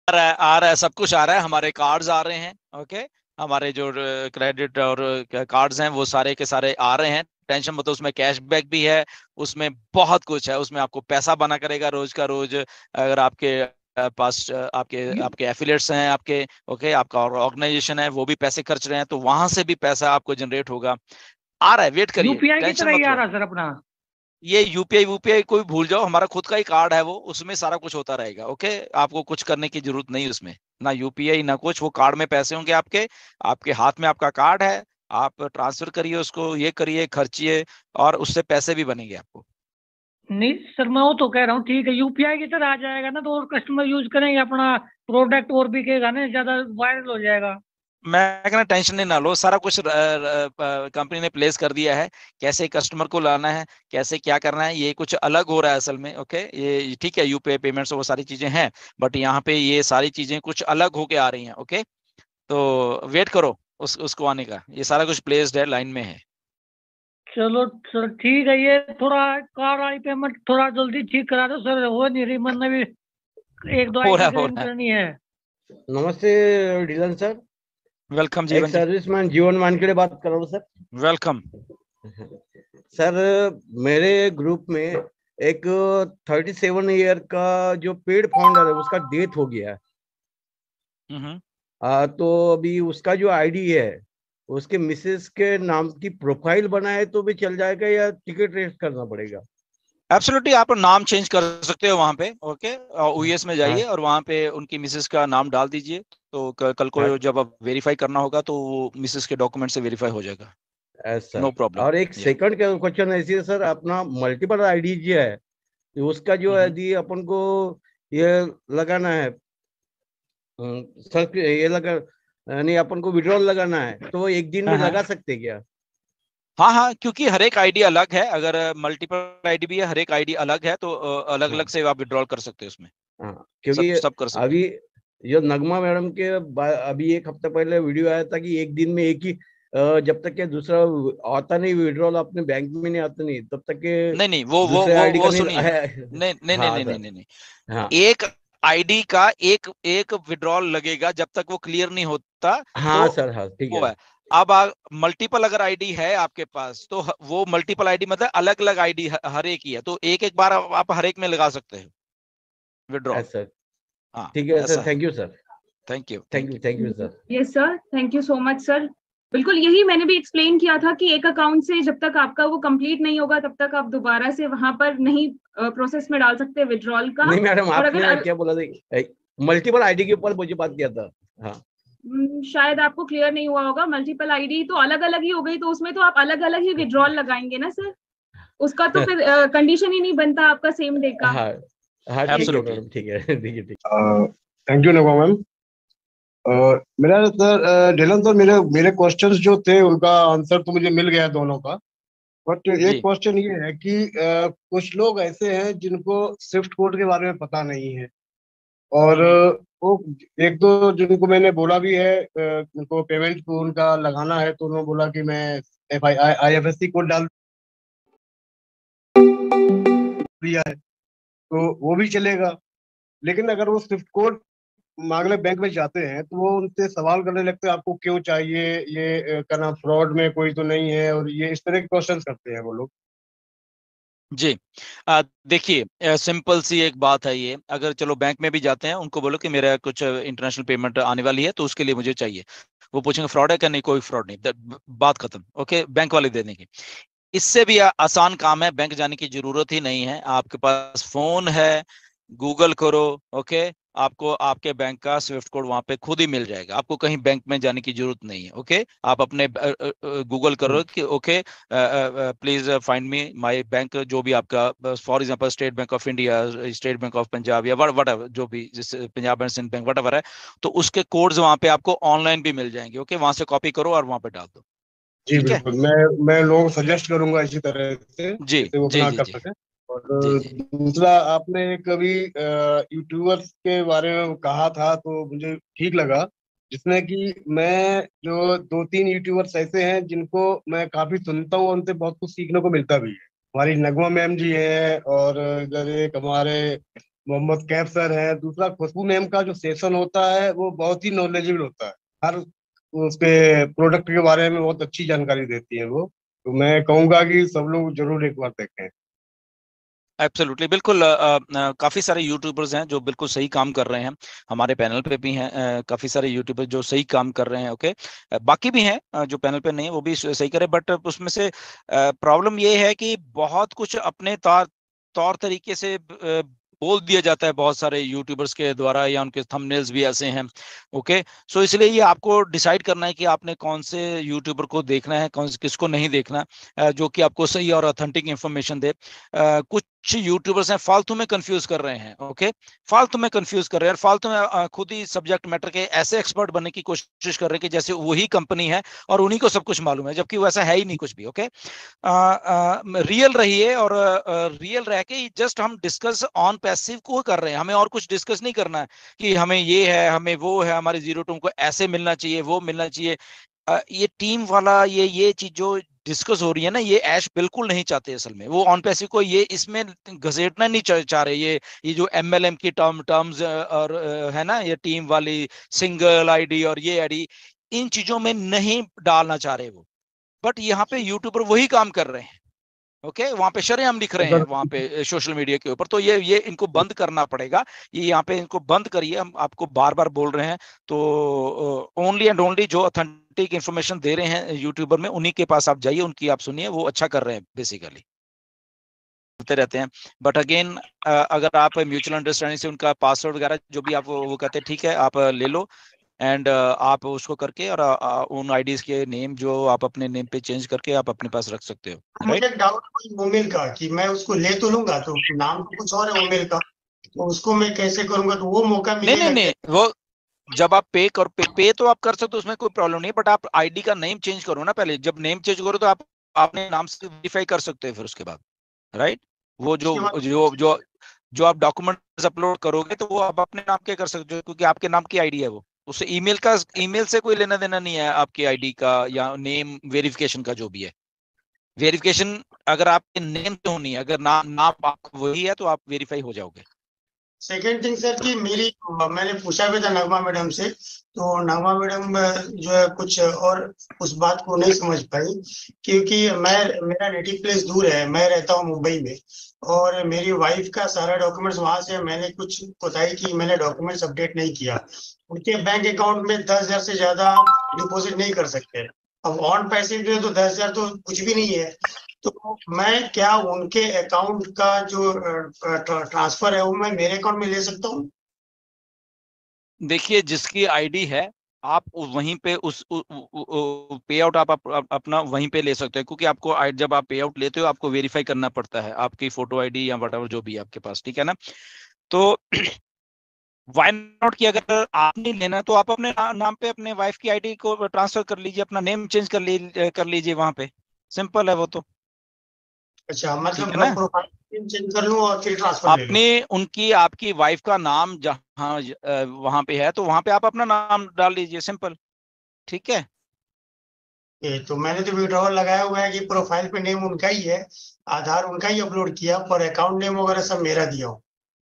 आ रहा है, सब कुछ आ रहा है, हमारे कार्ड्स आ रहे हैं। ओके, हमारे जो क्रेडिट और कार्ड्स हैं वो सारे के सारे आ रहे हैं। टेंशन मत लो, उसमें कैशबैक भी है, उसमें बहुत कुछ है, उसमें आपको पैसा बना करेगा रोज का रोज। अगर आपके पास आपके यू आपके एफिलिएट्स हैं आपके, ओके, आपका ऑर्गेनाइजेशन है, वो भी पैसे खर्च रहे हैं, तो वहां से भी पैसा आपको जनरेट होगा। आ रहा है, वेट करिए, यूपीआई की टेंशन तरह ही मत आ लो। रहा सर अपना। ये यूपीआई वूपीआई कोई भूल जाओ, हमारा खुद का ही कार्ड है वो, उसमें सारा कुछ होता रहेगा। ओके, आपको कुछ करने की जरूरत नहीं उसमें, ना यूपीआई ना कुछ, वो कार्ड में पैसे होंगे आपके, आपके हाथ में आपका कार्ड है, आप ट्रांसफर करिए उसको, ये करिए, खर्चिए, और उससे पैसे भी बनेंगे आपको। नहीं सर, मैं वो तो कह रहा हूँ ठीक है, यूपीआई की तरह आ जाएगा ना, तो और कस्टमर यूज करेंगे अपना, प्रोडक्ट और बिकेगा ना, ज्यादा वायरल हो जाएगा। मैं कहना टेंशन नहीं ना लो, सारा कुछ कंपनी ने प्लेस कर दिया है, कैसे कस्टमर को लाना है, कैसे क्या करना है, ये कुछ अलग हो रहा है असल में। ओके, ये ठीक है, यूपीआई पेमेंट्स वो सारी चीजें हैं, बट यहाँ पे ये सारी चीजें कुछ अलग होके आ रही हैं। ओके, तो वेट करो उसको आने का, ये सारा कुछ प्लेस्ड है, लाइन में है। चलो सर ठीक है, ये थोड़ा कार वाली पेमेंट थोड़ा जल्दी ठीक करा दो सर, हो नहीं रही, मैंने भी एक दो आईडी हो क्लेम रहा है। करनी है। नमस्ते डीलन सर। वेलकम एक जीवन जी। सर्विसमैन जीवन मानखेड़े बात कर रहा हूँ सर। वेलकम। सर, मेरे ग्रुप में एक 37 ईयर का जो पेड फाउंडर है उसका डेथ हो गया है। हम्म। तो अभी उसका जो आईडी है उसके मिसेस के नाम की प्रोफाइल बनाए तो भी चल जाएगा या टिकट रेस करना पड़ेगा? एब्सोल्युटली, आप नाम चेंज कर सकते हो वहां पे। ओके, ओएस में हाँ जाइए और वहां पे उनकी मिसेस का नाम डाल दीजिए, तो कल को हाँ। जब आप वेरीफाई करना होगा तो वो मिसेस के डॉक्यूमेंट से वेरीफाई हो जाएगा। Sir, no problem. और एक या सेकंड क्वेश्चन ऐसी है सर, अपना मल्टीपल आईडी जो है तो उसका जो है यदि अपन को ये लगाना है, सर ये लगा, यानी अपन को विड्रॉल लगाना है तो वो एक दिन में हाँ लगा सकते क्या? हाँ हाँ, क्योंकि हर एक आईडी अलग है, अगर मल्टीपल आईडी भी है, हर एक आईडी अलग है, तो अलग अलग हाँ से आप विड्रॉल कर सकते हो उसमें। हाँ, क्योंकि सब सब कर सकते अभी हैं। जो नगमा मैडम के अभी एक हफ्ता पहले वीडियो आया था कि एक दिन में एक ही, जब तक के दूसरा आता नहीं विड्रॉल अपने बैंक में नहीं आता नहीं तब तक के नहीं नहीं, वो दूसरे वो आईडी का वो नहीं सुनिए, नहीं नहीं नहीं हाँ नहीं नहीं सर। नहीं नहीं, हाँ एक आईडी का एक एक विड्रॉल लगेगा जब तक वो क्लियर नहीं होता। हाँ तो सर, हाँ ठीक वो है। है। अब मल्टीपल अगर आईडी है आपके पास, तो वो मल्टीपल आईडी मतलब अलग अलग आईडी हर एक ही है, तो एक एक बार आप हर एक में लगा सकते हो विड्रॉल। सर हाँ, ठीक है ऐसा सर, है। Thank you sir. Thank you, thank thank you, you. Thank you sir. Yes sir, thank you so much sir. बिल्कुल यही मैंने भी एक्सप्लेन किया था कि एक अकाउंट से जब तक आपका वो कंप्लीट नहीं होगा तब तक आप दोबारा से वहां पर नहीं प्रोसेस में डाल सकते विड्रॉल का। नहीं मैडम, और अगर आपने क्या बोला था, मल्टीपल आईडी के ऊपर मुझे बात किया था। हाँ शायद आपको क्लियर नहीं हुआ होगा, मल्टीपल आईडी तो अलग अलग ही हो गई, तो उसमें तो आप अलग अलग ही विड्रॉल लगाएंगे ना सर, उसका तो फिर कंडीशन ही नहीं बनता आपका सेम डे का। हाँ हाँ, ठीक है यस। एब्सोल्युटली। मैडम, ठीक है ठीक है ठीक। Thank you Nagma ma'am. मेरा सर ढिलन सर, मेरे मेरे क्वेश्चंस जो थे उनका आंसर तो मुझे मिल गया दोनों का। बट एक जी क्वेश्चन ये है कि कुछ लोग ऐसे हैं जिनको स्विफ्ट कोड के बारे में पता नहीं है, और वो एक दो जिनको मैंने बोला भी है, उनको पेमेंट को उनका लगाना है, तो उन्होंने बोला कि मैं F I I F S C code डाल दिया है तो वो भी चलेगा। लेकिन अगर वो स्विफ्ट कोड मांगने बैंक में जाते हैं तो वो उनसे सवाल करने लगते हैं आपको क्यों चाहिए, ये क्या नाम फ्रॉड में कोई तो नहीं है, और ये इस तरह के क्वेश्चंस करते हैं वो लोग। जी। देखिए, सिंपल सी एक बात है ये, अगर चलो बैंक में भी जाते हैं, उनको बोलो कि मेरा कुछ इंटरनेशनल पेमेंट आने वाली है, तो उसके लिए मुझे चाहिए। वो पूछेंगे फ्रॉड है क्या, नहीं कोई फ्रॉड नहीं, बात खत्म। ओके, बैंक वाले दे देंगे। इससे भी आसान काम है, बैंक जाने की जरूरत ही नहीं है, आपके पास फोन है, गूगल करो। ओके, आपको आपके बैंक का स्विफ्ट कोड वहां पे खुद ही मिल जाएगा, आपको कहीं बैंक में जाने की जरूरत नहीं है। ओके, आप अपने गूगल करो कि okay please find me my bank, जो भी आपका, for example state bank of India, state bank of Punjab, या वट एवर, जो भी जैसे Punjab and Sindh bank whatever है, तो उसके कोड्स वहां पे आपको ऑनलाइन भी मिल जाएंगे। ओके, वहां से कॉपी करो और वहां पे डाल दो। जी ठीक है। बिल्कुल, मैं लोगों को सजेस्ट करूंगा इसी तरह से, जी जैसे वो जी अपना जी कर जी सके। और जी जी। दूसरा, आपने कभी यूट्यूबर्स के बारे में कहा था तो मुझे ठीक लगा, जिसमें कि मैं जो दो तीन यूट्यूबर्स ऐसे हैं जिनको मैं काफी सुनता हूँ, उनसे बहुत कुछ सीखने को मिलता भी है। हमारी नगमा मैम जी हैं, और इधर एक हमारे मोहम्मद कैफ सर है, दूसरा खुशबू मैम का जो सेशन होता है वो बहुत ही नॉलेजेबल होता है। हर उसके प्रोडक्ट के बारे में बहुत अच्छी जानकारी देती है वो। तो मैं कहूंगा कि सब लोग जरूर एक बार देखें। एब्सोल्युटली, बिल्कुल। काफी सारे यूट्यूबर्स हैं जो बिल्कुल सही काम कर रहे हैं, हमारे पैनल पे भी हैं काफी सारे यूट्यूबर्स जो सही काम कर रहे हैं। ओके, बाकी भी हैं जो पैनल पे नहीं है, वो भी सही करे, बट उसमें से प्रॉब्लम ये है कि बहुत कुछ अपने तौर तरीके से बोल दिया जाता है बहुत सारे यूट्यूबर्स के द्वारा, या उनके थंबनेल्स भी ऐसे हैं। ओके, सो इसलिए ये आपको डिसाइड करना है कि आपने कौन से यूट्यूबर को देखना है, किसको नहीं देखना, जो कि आपको सही और ऑथेंटिक इंफॉर्मेशन दे। कुछ यूट्यूबर्स हैं फालतू में कंफ्यूज कर रहे हैं। ओके, फालतू में कंफ्यूज कर रहे हैं, और फालतू में खुद ही सब्जेक्ट मैटर के ऐसे एक्सपर्ट बनने की कोशिश कर रहे हैं कि जैसे वही कंपनी है और उन्हीं को सब कुछ मालूम है, जबकि वैसा है ही नहीं कुछ भी। ओके, रियल रहिए, और रियल रह के जस्ट हम डिस्कस ऑन पैसिव को कर रहे हैं, हमें और कुछ डिस्कस नहीं करना है कि हमें ये है, हमें वो है, हमारे जीरो टू को ऐसे मिलना चाहिए, वो मिलना चाहिए। ये टीम वाला ये चीज जो डिस्कस हो रही है ना, ये ऐश बिल्कुल नहीं चाहते असल में। वो ऑन पैसिव को ये इसमें घसीटना नहीं चाह रहे। ये जो एमएलएम की टर्म्स और है ना, ये टीम वाली सिंगल आईडी और ये आईडी, इन चीजों में नहीं डालना चाह रहे वो। बट यहाँ पे यूट्यूबर वही काम कर रहे हैं। ओके, वहां पे शरेआम लिख रहे हैं अगर वहां पे सोशल मीडिया के ऊपर। तो ये इनको बंद करना पड़ेगा। ये यहाँ पे इनको बंद करिए, हम आपको बार बार बोल रहे हैं। तो ओनली एंड ओनली जो ऑथेंटिक इंफॉर्मेशन दे रहे हैं यूट्यूबर में, उन्हीं के पास आप जाइए, उनकी आप सुनिए, वो अच्छा कर रहे हैं बेसिकली, करते रहते हैं। बट अगेन, अगर आप म्यूचुअल अंडरस्टैंडिंग से उनका पासवर्ड वगैरह जो भी आप वो कहते हैं, ठीक है, आप ले लो, एंड आप उसको करके, और उन आईडीज के नेम जो आप अपने नेम पे चेंज करके आप अपने पास रख सकते हो। मुझे एक डाउट है ओमेल का, कि मैं उसको ले तो लूंगा, तो नाम तो कुछ और है ओमेल का, तो उसको मैं कैसे करूंगा? तो वो मौका नहीं मिलेगा नहीं नहीं, वो जब आप पे तो आप कर सकते हो, उसमें कोई प्रॉब्लम नहीं है। बट आप आईडी का नेम चेंज करो ना पहले। जब नेम चेंज करो तो आप अपने नाम से वेरीफाई कर सकते हो फिर उसके बाद, राइट? वो जो उसके बाद जो जो जो आप डॉक्यूमेंट्स अपलोड करोगे, तो वो आप अपने नाम के कर सकते हो, क्योंकि आपके नाम की आईडी है वो। उससे ईमेल से कोई लेना देना नहीं है आपकी आईडी का, या नेम वेरिफिकेशन का जो भी है। वेरिफिकेशन अगर आपके नेम से होनी है, अगर नाम आपका वही है, तो आप वेरीफाई हो जाओगे। सेकेंड थिंग सर, कि मैंने पूछा भी था नगमा मैडम से, तो नगमा मैडम जो है कुछ और उस बात को नहीं समझ पाई, क्योंकि मेरा नेटिव प्लेस दूर है, मैं रहता हूँ मुंबई में, और मेरी वाइफ का सारा डॉक्यूमेंट्स वहां से। मैंने कुछ बताई कि मैंने डॉक्यूमेंट्स अपडेट नहीं किया, उनके बैंक अकाउंट में 10,000 से ज्यादा डिपॉजिट नहीं कर सकते। अब ऑन पैसिव जो है तो 10,000 तो कुछ भी नहीं है, तो मैं क्या उनके अकाउंट का जो ट्रांसफर है वो मैं मेरे अकाउंट में ले सकता हूँ? देखिए, जिसकी आईडी है, आप वहीं पे उस पे आउट आप अपना वहीं पे ले सकते हैं, क्योंकि आपको जब आप पे आउट लेते हो, आपको वेरीफाई करना पड़ता है आपकी फोटो आईडी या वट जो भी है आपके पास, ठीक है ना? तो वाई नॉट कि अगर आप नहीं लेना, तो आप अपने नाम पे अपने वाइफ की आईडी को ट्रांसफर कर लीजिए, अपना नेम चेंज कर लीजिए वहां पे। सिंपल है वो तो, अच्छा, ठीक मतलब है ना? प्रोफाइल चेंज कर लूँ और फिर ट्रांसफर ले लूँ? आपने आपकी वाइफ का नाम जहाँ वहां पे है, तो वहां पे आप अपना नाम डाल लीजिए, सिंपल, ठीक है? तो मैंने तो विड्रॉल लगाया हुआ है कि प्रोफाइल पे नेम उनका ही है, आधार उनका ही अपलोड किया, पर अकाउंट नेम वगैरह सब मेरा दिया हूँ।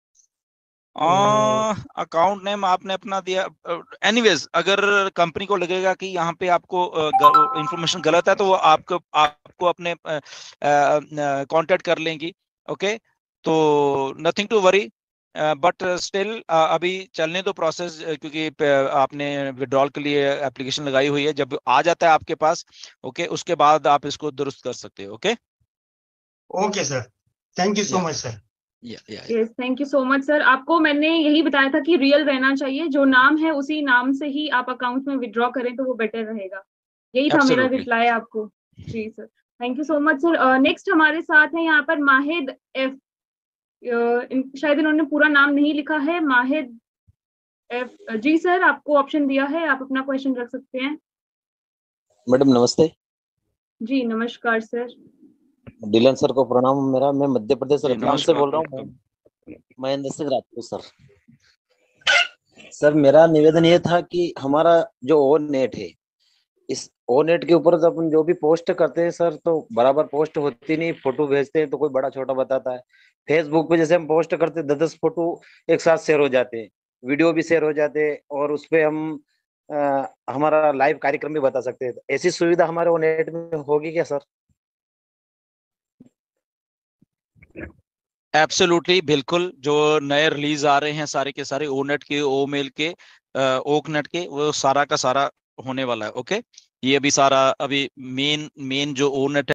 अकाउंट नेम आपने अपना दिया। एनीवेज, अगर कंपनी को लगेगा कि यहाँ पे आपको इंफॉर्मेशन गलत है, तो वो आपको अपने कांटेक्ट कर लेंगी। ओके, तो nothing to worry, but still अभी चलने दो प्रोसेस, क्योंकि आपने विड्रॉल के लिए एप्लीकेशन लगाई हुई है। जब आ जाता है आपके पास, ओके, उसके बाद आप इसको दुरुस्त कर सकते हो। Okay, okay sir, thank you so much sir. Yes, thank you so much sir. आपको मैंने यही बताया था कि रियल रहना चाहिए, जो नाम है उसी नाम से ही आप अकाउंट में विड्रॉ करें तो वो बेटर रहेगा। यही था मेरा रिप्लाई आपको। जी sir, thank you so much sir. Next हमारे साथ है यहाँ पर माहिद एफ। शायद इन्होंने पूरा नाम नहीं लिखा है, माहिद एफ। जी सर, आपको ऑप्शन दिया है, आप अपना क्वेश्चन रख सकते हैं। मैडम नमस्ते। जी नमस्कार सर। डीलन सर को प्रणाम मेरा। मैं मध्य प्रदेश रतलाम से बोल रहा हूँ, महेंद्र सिंह राजपूत सर। सर मेरा निवेदन ये था कि हमारा जो ओ नेट है, इस ओ नेट के ऊपर तो अपन जो भी पोस्ट करते हैं सर, तो बराबर पोस्ट होती नहीं। फोटो भेजते हैं तो कोई बड़ा छोटा बताता है, फेसबुक पे जैसे हम पोस्ट करते 10-10 फोटो एक साथ शेयर हो जाते हैं, वीडियो भी शेयर हो जाते हैं, और उस पे हम हमारा लाइव कार्यक्रम भी बता सकते हैं। ऐसी सुविधा हमारे वो नेट में होगी क्या सर? एब्सोल्युटली, बिल्कुल। जो नए रिलीज आ रहे हैं सारे के सारे ओनेट के, ओ मेल के, ओकनेट के, वो सारा का सारा होने वाला है। ओके, ये अभी सारा अभी मेन जो ओनेट